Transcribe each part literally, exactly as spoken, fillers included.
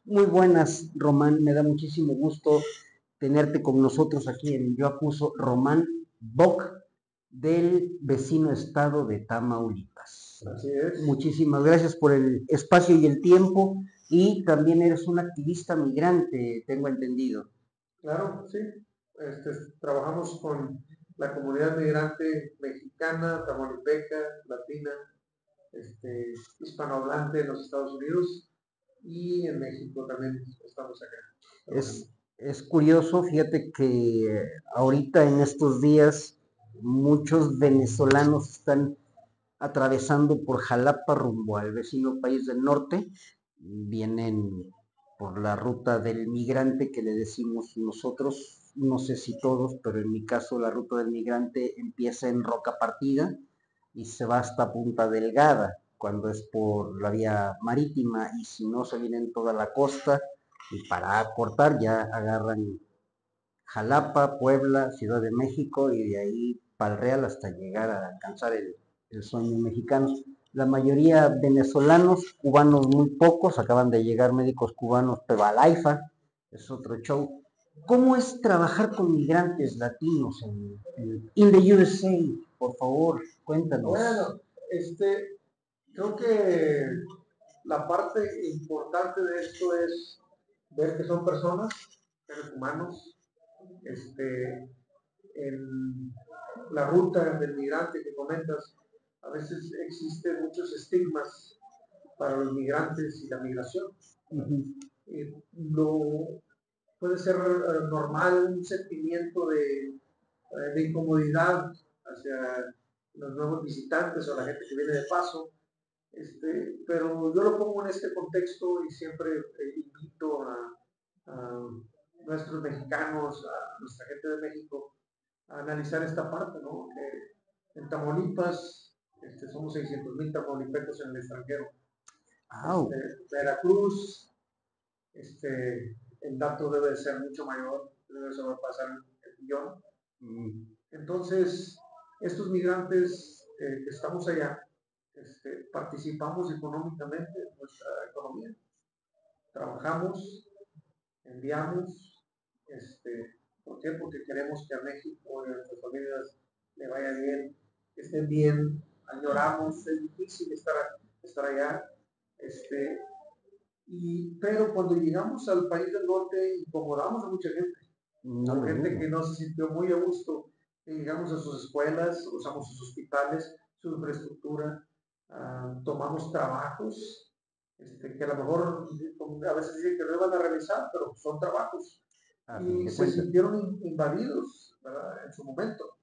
Muy buenas, Román. Me da muchísimo gusto tenerte con nosotros aquí en Yo Acuso, Román Boc, del vecino estado de Tamaulipas. Así es, Muchísimas gracias por el espacio y el tiempo. Y también eres un activista migrante, tengo entendido. claro, sí. Este, trabajamos con la comunidad migrante mexicana, tamaulipeca, latina, este, hispanohablante en los Estados Unidos y en México también estamos acá trabajando. Es, es curioso, fíjate que ahorita en estos días muchos venezolanos están atravesando por Jalapa rumbo al vecino país del norte. Vienen por la ruta del migrante que le decimos nosotros, no sé si todos, pero en mi caso la ruta del migrante empieza en Roca Partida y se va hasta Punta Delgada cuando es por la vía marítima, y si no se vienen toda la costa y para cortar ya agarran Jalapa, Puebla, Ciudad de México y de ahí para el Real hasta llegar a alcanzar el, el sueño mexicano. La mayoría venezolanos, cubanos muy pocos, acaban de llegar médicos cubanos, pero al AIFA, es otro show. ¿Cómo es trabajar con migrantes latinos en, en in the U S A? Por favor, cuéntanos. Bueno, este, creo que la parte importante de esto es ver que son personas, seres humanos, este, en la ruta del migrante que comentas, a veces existen muchos estigmas para los migrantes y la migración. Uh-huh. Eh, lo, puede ser eh, normal un sentimiento de, eh, de incomodidad hacia los nuevos visitantes o la gente que viene de paso, este, pero yo lo pongo en este contexto y siempre eh, invito a, a nuestros mexicanos, a nuestra gente de México, a analizar esta parte, ¿no? Que en Tamaulipas este, somos seiscientos mil tamaulipecos en el extranjero. Oh. Este, Veracruz, este, el dato debe de ser mucho mayor, debe sobrepasar el millón. Mm. Entonces, estos migrantes eh, que estamos allá, este, participamos económicamente en nuestra economía. Trabajamos, enviamos, este, ¿por qué? Porque queremos que a México y a nuestras familias le vaya bien, que estén bien, añoramos, es difícil estar, estar allá, este, y, pero cuando llegamos al país del norte incomodamos a mucha gente. No Hubo lo gente dudo. que no se sintió muy a gusto. Llegamos a sus escuelas, usamos sus hospitales, su infraestructura, uh, tomamos trabajos este, que a lo mejor a veces dicen que no iban a realizar, pero son trabajos. A fin Y de se cuentas. sintieron invadidos, ¿verdad? En su momento.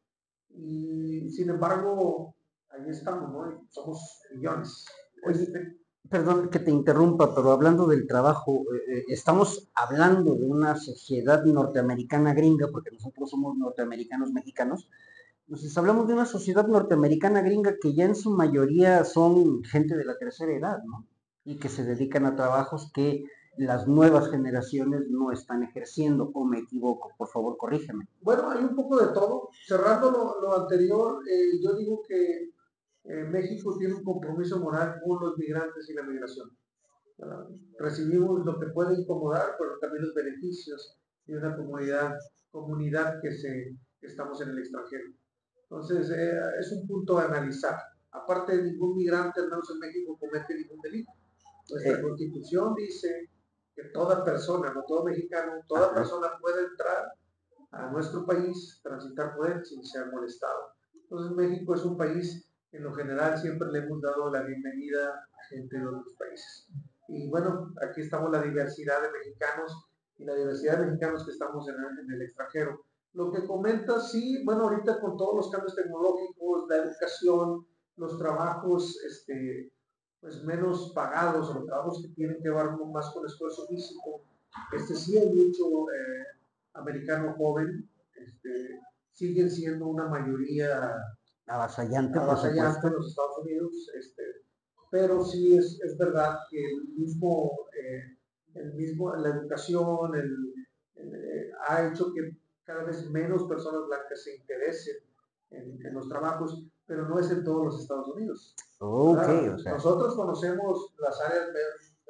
Y sin embargo, ahí estamos, ¿no? Y somos millones. Oye, Este, perdón que te interrumpa, pero hablando del trabajo, eh, eh, estamos hablando de una sociedad norteamericana gringa, porque nosotros somos norteamericanos mexicanos. Entonces hablamos de una sociedad norteamericana gringa que ya en su mayoría son gente de la tercera edad, ¿no? Y que se dedican a trabajos que las nuevas generaciones no están ejerciendo, o me equivoco, por favor, corrígeme. Bueno, hay un poco de todo. Cerrando lo, lo anterior, eh, yo digo que eh, México tiene un compromiso moral con los migrantes y la migración. Uh, recibimos lo que puede incomodar, pero también los beneficios de una comunidad, comunidad que, se, que estamos en el extranjero. Entonces, eh, es un punto a analizar. Aparte, ningún migrante, al menos en México, comete ningún delito. Nuestra Eh, constitución dice que toda persona, no todo mexicano, toda ajá. persona puede entrar a nuestro país, transitar por él sin ser molestado. Entonces México es un país que en lo general siempre le hemos dado la bienvenida a gente de otros países. Y bueno, aquí estamos la diversidad de mexicanos y la diversidad de mexicanos que estamos en el, en el extranjero. Lo que comenta, sí, bueno, ahorita con todos los cambios tecnológicos, la educación, los trabajos este, pues menos pagados, o los trabajos que tienen que ver más con esfuerzo físico, este sí hay mucho eh, americano joven, este, siguen siendo una mayoría Avasallante, por avasallante supuesto. en los Estados Unidos, este, pero sí es, es verdad que el mismo, eh, el mismo, la educación el, el, eh, ha hecho que cada vez menos personas blancas se interesen en, en, los trabajos, pero no es en todos los Estados Unidos. Ok, ¿Verdad? o sea. Nosotros conocemos las áreas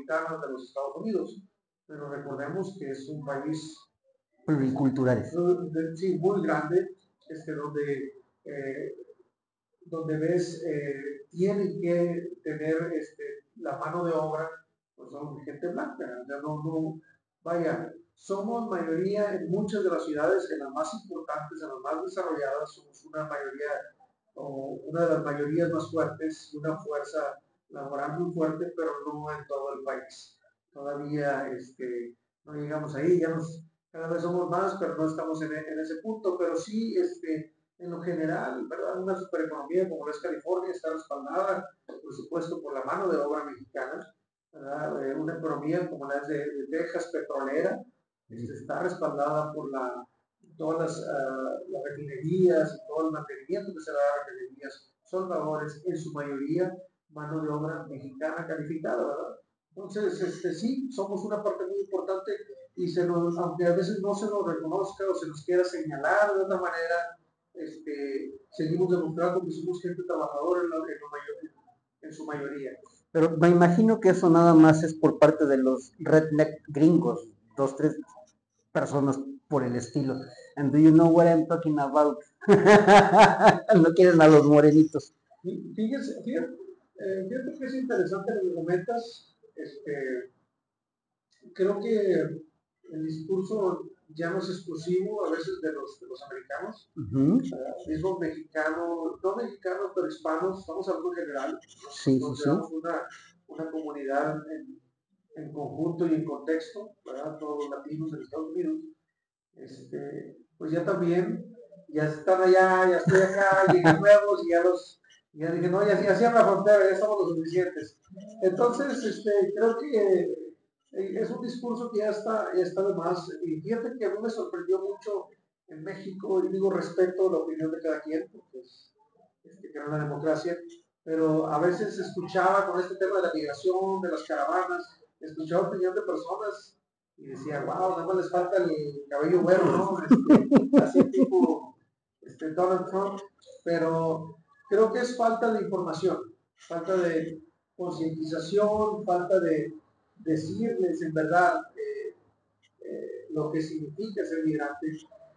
metropolitanas de los Estados Unidos, pero recordemos que es un país pluriculturales. Sí, muy grande, este, donde, eh, donde ves, eh, tienen que tener este, la mano de obra, pues son gente blanca, ya no, no, vaya, somos mayoría en muchas de las ciudades, en las más importantes, en las más desarrolladas, somos una mayoría, o una de las mayorías más fuertes, una fuerza laboral muy fuerte, pero no en todo el país. Todavía este, no llegamos ahí, ya nos, cada vez somos más, pero no estamos en, en ese punto, pero sí, este, en lo general, ¿verdad? Una supereconomía como es California está respaldada, por supuesto, por la mano de obra mexicana, ¿verdad? Eh, una economía como la de, de Texas, petrolera, este, está respaldada por la, todas las, uh, las refinerías y todo el mantenimiento que se da a las refinerías, son labores en su mayoría mano de obra mexicana calificada, ¿verdad? Entonces, este, sí, somos una parte muy importante y se nos, aunque a veces no se nos reconozca o se nos quiera señalar de otra manera, este, seguimos demostrando que somos gente trabajadora en, la, en, mayor, en su mayoría. Pero me imagino que eso nada más es por parte de los redneck gringos, dos, tres personas por el estilo. And do you know what I'm talking about? No quieren a los morenitos. Fíjese, fíjate, eh, fíjate que es interesante lo que comentas. Este, creo que el discurso ya no es exclusivo a veces de los, de los americanos, uh-huh. uh, mismos mexicanos, no mexicanos, pero hispanos, estamos hablando en general, sí, nos sí, consideramos sí. Una, una comunidad en, en conjunto y en contexto, ¿verdad? Todos los latinos en Estados Unidos, este, pues ya también, ya están allá, ya estoy acá, llegué nuevos y ya los, ya dije, no, ya, ya cierran la frontera, ya somos los suficientes. Entonces, este, creo que es un discurso que ya está, ya está de más. Y fíjate que a mí me sorprendió mucho en México, y digo respeto a la opinión de cada quien, porque es, este, que era una democracia, pero a veces escuchaba con este tema de la migración, de las caravanas, escuchaba opinión de personas y decía, wow, nada más les falta el cabello güero, ¿no? Este, así tipo este, Donald Trump, pero creo que es falta de información, falta de concientización, falta de decirles en verdad eh, eh, lo que significa ser migrante.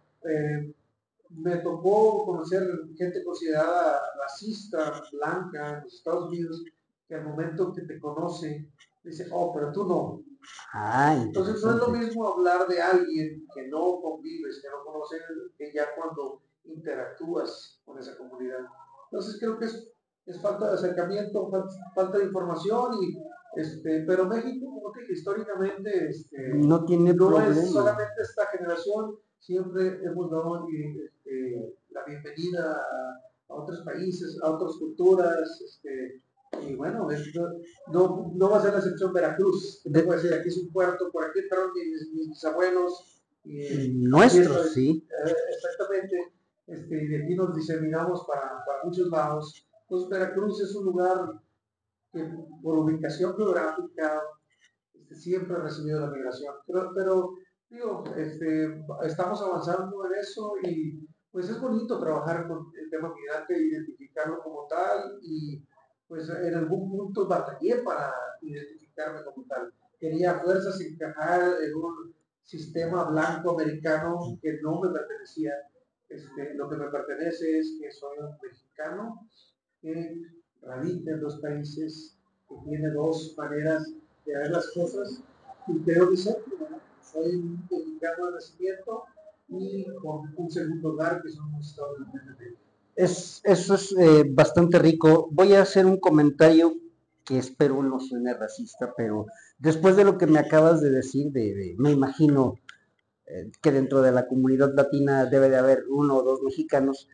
Eh, me tocó conocer gente considerada racista, blanca, en los Estados Unidos, que al momento que te conoce, dice, oh, pero tú no. Ah, entonces no es lo mismo hablar de alguien que no convives, que no conoces, que ya cuando interactúas con esa comunidad. Entonces creo que es, es falta de acercamiento, falta, falta de información, y, este, pero México, como te dije, históricamente este, no tiene no problema. Es solamente esta generación, siempre hemos dado este, la bienvenida a, a otros países, a otras culturas, este, y bueno, esto no, no va a ser la excepción Veracruz. Te puedo decir, aquí es un puerto, por aquí entraron mis, mis, mis abuelos. Y, Nuestros, sí. Eh, exactamente. Este, y de aquí nos diseminamos para, para muchos lados. Entonces, Veracruz es un lugar que, por ubicación geográfica, este, siempre ha recibido la migración. Pero, pero digo, este, estamos avanzando en eso y pues es bonito trabajar con el tema migrante, identificarlo como tal, y pues en algún punto batallé para identificarme como tal. Quería a fuerzas encajar en un sistema blanco americano que no me pertenecía. Este, lo que me pertenece es que soy un mexicano que radica en dos países, que tiene dos maneras de ver las cosas, y creo que soy, soy un mexicano de nacimiento y con un segundo lugar que son los Estados Unidos. Es, eso es eh, bastante rico. Voy a hacer un comentario que espero no suene racista, pero después de lo que me acabas de decir, de, de, me imagino eh, que dentro de la comunidad latina debe de haber uno o dos mexicanos,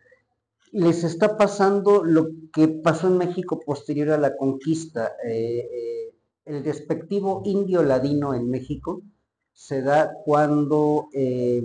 les está pasando lo que pasó en México posterior a la conquista. Eh, eh, el despectivo indio ladino en México se da cuando eh,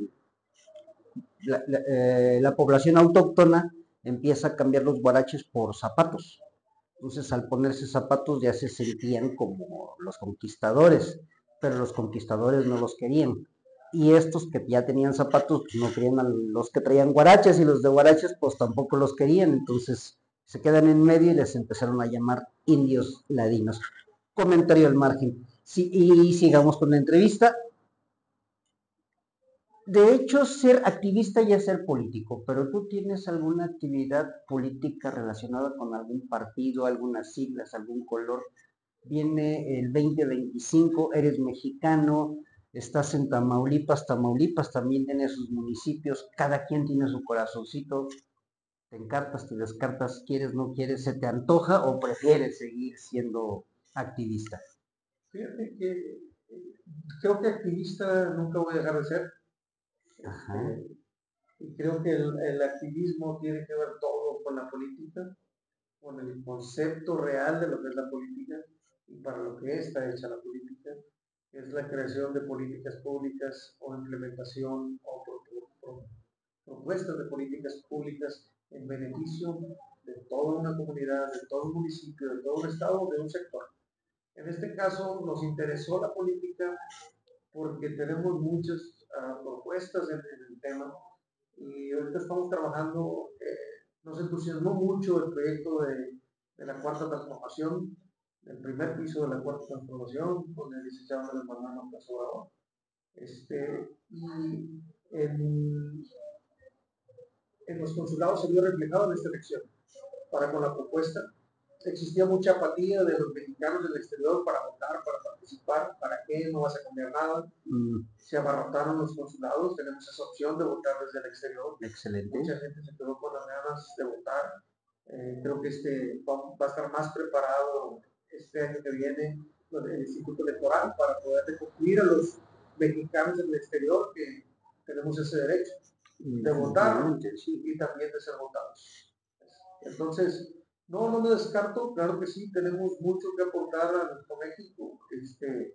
la, la, eh, la población autóctona empieza a cambiar los guaraches por zapatos. Entonces, al ponerse zapatos ya se sentían como los conquistadores, pero los conquistadores no los querían. Y estos que ya tenían zapatos, pues no querían a los que traían guaraches, y los de guaraches, pues tampoco los querían. Entonces, se quedan en medio y les empezaron a llamar indios ladinos. comentario al margen. Sí, y sigamos con la entrevista. De hecho, ser activista ya es ser político, pero ¿tú tienes alguna actividad política relacionada con algún partido, algunas siglas, algún color? Viene el veinte veinticinco, eres mexicano, estás en Tamaulipas, Tamaulipas también tiene sus municipios, cada quien tiene su corazoncito, te encartas, te descartas, quieres, no quieres, se te antoja o prefieres seguir siendo activista. Fíjate que eh, creo que activista nunca voy a dejar de ser. Este, y creo que el, el activismo tiene que ver todo con la política, con el concepto real de lo que es la política y para lo que está hecha la política, que es la creación de políticas públicas o implementación o pro, pro, pro, propuestas de políticas públicas en beneficio de toda una comunidad, de todo un municipio, de todo un estado, de un sector. En este caso nos interesó la política porque tenemos muchas uh, propuestas en, en, el tema y ahorita estamos trabajando, eh, nos entusiasmó mucho el proyecto de, de la cuarta transformación, el primer piso de la cuarta transformación con el licenciado Andrés Manuel López Obrador. Este, y en, en los consulados se vio reflejado en esta elección para con la propuesta. Existía mucha apatía de los mexicanos del exterior para votar, para participar, ¿para qué? No vas a cambiar nada. Mm. Se abarrotaron los consulados, tenemos esa opción de votar desde el exterior. Excelente. Mucha gente se quedó con las ganas de votar. Eh, creo que este va, va a estar más preparado este año que viene el Instituto Electoral para poder cumplir a los mexicanos del exterior que tenemos ese derecho de votar sí. Y también de ser votados. Entonces, no, no me descarto, claro que sí, tenemos mucho que aportar a nuestro México, este,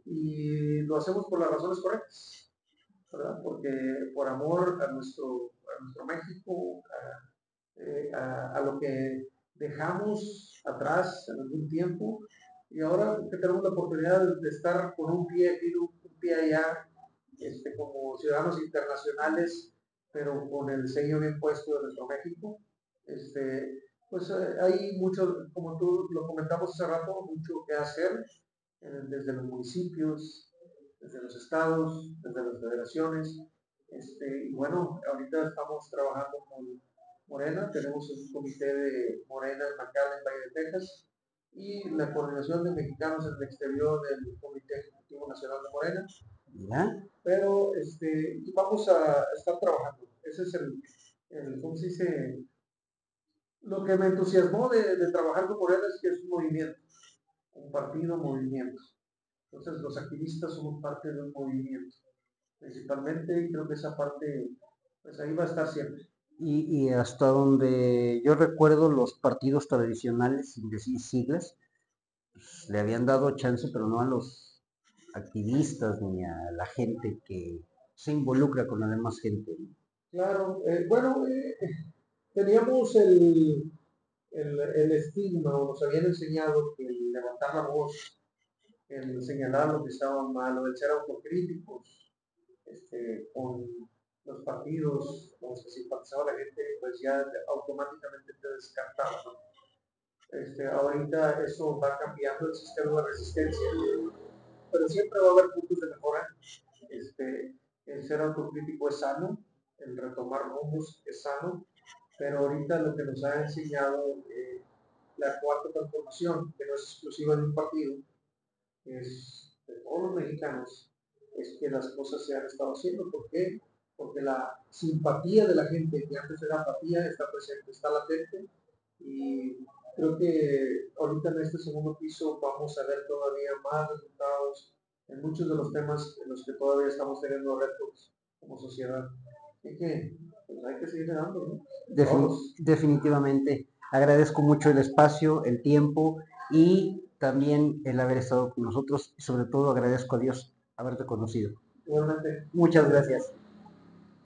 y lo hacemos por las razones correctas, ¿verdad? Porque por amor a nuestro, a nuestro México, a, eh, a, a lo que dejamos atrás en algún tiempo, y ahora que tenemos la oportunidad de estar con un pie aquí, un pie allá, este, como ciudadanos internacionales, pero con el sello bien puesto de nuestro México, este, pues eh, hay mucho, como tú lo comentamos hace rato, mucho que hacer eh, desde los municipios, desde los estados, desde las federaciones. Este, y bueno, ahorita estamos trabajando con Morena, tenemos un comité de Morena en McAllen, Valle de Texas, y la coordinación de mexicanos en el exterior del Comité Ejecutivo Nacional de Morena. ¿Ya? Pero este, vamos a estar trabajando. Ese es el, el ¿cómo se dice? Lo que me entusiasmó de, de trabajar con Morena es que es un movimiento, un partido, movimiento. Entonces los activistas somos parte de un movimiento, principalmente, y creo que esa parte, pues ahí va a estar siempre. Y, y hasta donde yo recuerdo, los partidos tradicionales, sin decir siglas, pues, le habían dado chance, pero no a los activistas ni a la gente que se involucra con la demás gente. Claro, eh, bueno, eh, teníamos el, el, el estigma, o nos habían enseñado que el levantar la voz, el señalar lo que estaba mal, o el ser autocríticos este, con los partidos con los que simpatizaba la gente, pues ya automáticamente te descartaba, ¿no? Este, ahorita eso va cambiando el sistema de resistencia, pero siempre va a haber puntos de mejora. Este, el ser autocrítico es sano, el retomar rumbos es sano, pero ahorita lo que nos ha enseñado eh, la cuarta transformación, que no es exclusiva de un partido, es de todos los mexicanos, es que las cosas se han estado haciendo. ¿Por qué? Porque la simpatía de la gente, que antes era apatía, está presente, está latente, y creo que ahorita en este segundo piso vamos a ver todavía más resultados en muchos de los temas en los que todavía estamos teniendo retos como sociedad. Así que pues hay que seguir dando, ¿no? Defin- definitivamente. Agradezco mucho el espacio, el tiempo y también el haber estado con nosotros y sobre todo agradezco a Dios haberte conocido. Igualmente. Muchas gracias.